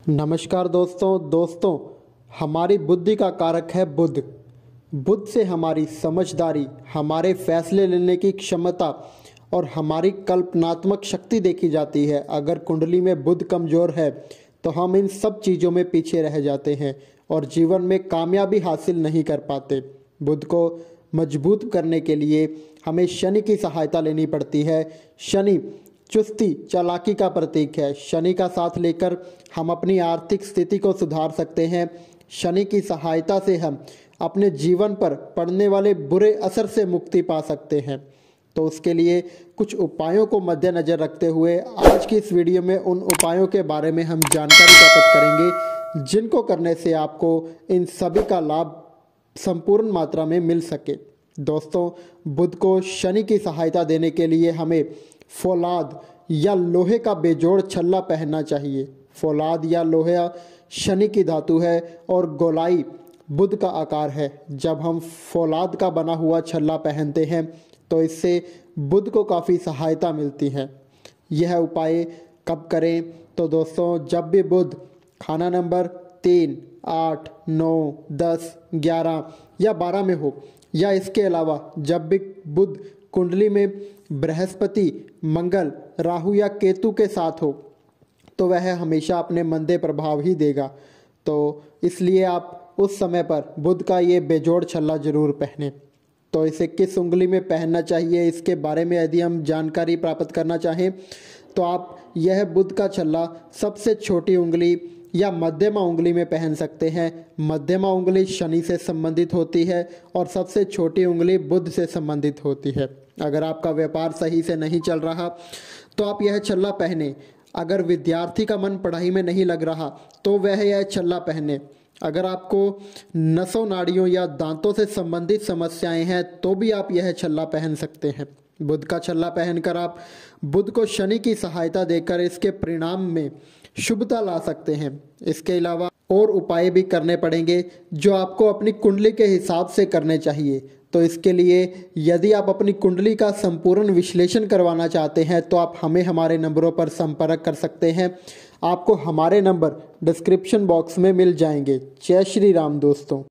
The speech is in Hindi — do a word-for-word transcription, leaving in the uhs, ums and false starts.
नमस्कार दोस्तों दोस्तों हमारी बुद्धि का कारक है बुध। बुध से हमारी समझदारी, हमारे फैसले लेने की क्षमता और हमारी कल्पनात्मक शक्ति देखी जाती है। अगर कुंडली में बुध कमज़ोर है तो हम इन सब चीज़ों में पीछे रह जाते हैं और जीवन में कामयाबी हासिल नहीं कर पाते। बुध को मजबूत करने के लिए हमें शनि की सहायता लेनी पड़ती है। शनि चुस्ती चालाकी का प्रतीक है। शनि का साथ लेकर हम अपनी आर्थिक स्थिति को सुधार सकते हैं। शनि की सहायता से हम अपने जीवन पर पड़ने वाले बुरे असर से मुक्ति पा सकते हैं। तो उसके लिए कुछ उपायों को मद्देनज़र रखते हुए आज की इस वीडियो में उन उपायों के बारे में हम जानकारी प्राप्त करेंगे जिनको करने से आपको इन सभी का लाभ संपूर्ण मात्रा में मिल सके। दोस्तों, बुध को शनि की सहायता देने के लिए हमें फौलाद या लोहे का बेजोड़ छल्ला पहनना चाहिए। फौलाद या लोहा शनि की धातु है और गोलाई बुध का आकार है। जब हम फौलाद का बना हुआ छल्ला पहनते हैं तो इससे बुध को काफ़ी सहायता मिलती है। यह उपाय कब करें? तो दोस्तों, जब भी बुध खाना नंबर तीन, आठ, नौ, दस, ग्यारह या बारह में हो, या इसके अलावा जब भी बुध कुंडली में बृहस्पति, मंगल, राहु या केतु के साथ हो तो वह हमेशा अपने मंदे प्रभाव ही देगा। तो इसलिए आप उस समय पर बुध का ये बेजोड़ छल्ला जरूर पहने। तो इसे किस उंगली में पहनना चाहिए, इसके बारे में यदि हम जानकारी प्राप्त करना चाहें तो आप यह बुध का छल्ला सबसे छोटी उंगली या मध्यमा उंगली में पहन सकते हैं। मध्यमा उंगली शनि से संबंधित होती है और सबसे छोटी उंगली बुध से संबंधित होती है। अगर आपका व्यापार सही से नहीं चल रहा तो आप यह छल्ला पहने। अगर विद्यार्थी का मन पढ़ाई में नहीं लग रहा तो वह यह छल्ला पहने। अगर आपको नसों नाड़ियों या दांतों से संबंधित समस्याएं हैं तो भी आप यह छल्ला पहन सकते हैं। बुध का छल्ला पहनकर आप बुध को शनि की सहायता देकर इसके परिणाम में शुभता ला सकते हैं। इसके अलावा और उपाय भी करने पड़ेंगे जो आपको अपनी कुंडली के हिसाब से करने चाहिए। तो इसके लिए यदि आप अपनी कुंडली का संपूर्ण विश्लेषण करवाना चाहते हैं तो आप हमें हमारे नंबरों पर संपर्क कर सकते हैं। आपको हमारे नंबर डिस्क्रिप्शन बॉक्स में मिल जाएंगे। जय श्री राम दोस्तों।